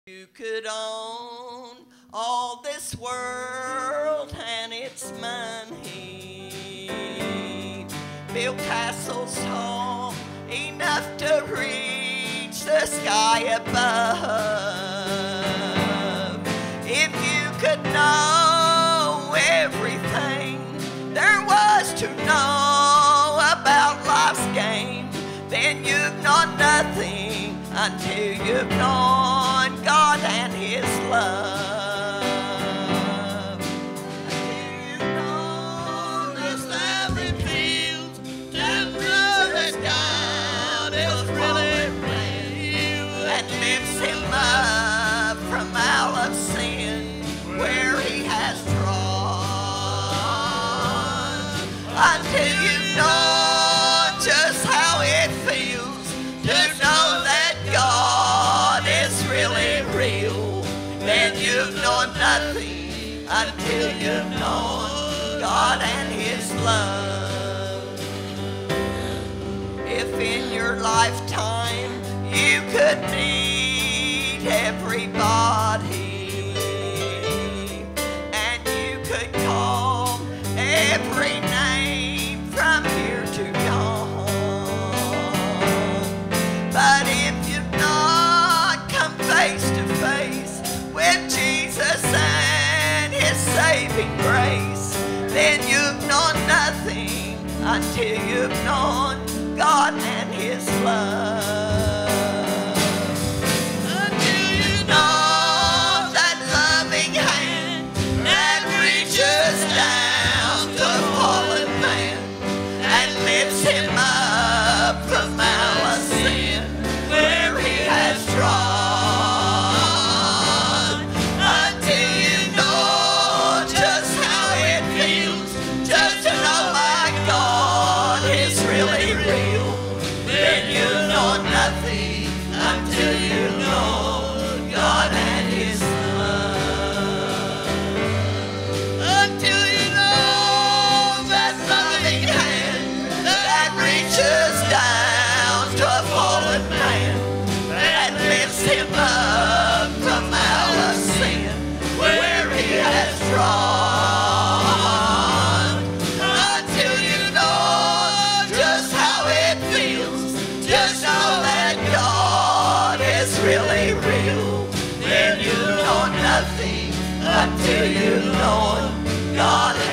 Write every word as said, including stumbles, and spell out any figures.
You could own all this world and its money, build castles tall enough to reach the sky above. If you could know everything there was to know about life's game, then you've known nothing until you've known God and His love. Until you've known the lovely fields, to know that God is really real and lifts him up from out of sin where He has drawn. Until you've known just how it feels to know that God is really real, then you've known nothing until you've known God and His love. If in your lifetime you could meet everybody and you could call every name from here to dawn, but if you've not come face to face with Jesus and His saving grace, then you've known nothing until you've known God and His love. Until you know that loving hand that reaches down to a fallen man and lifts him up from out of sin where He has drawn. Until you know just how it feels just to know my God is really real, then you know nothing until you know God and His love. Until you know that loving hand that reaches down to a fallen man and lifts him up from out of sin where He has drawn. Until you know just how it feels, just know that God is really real, then you know nothing until you know God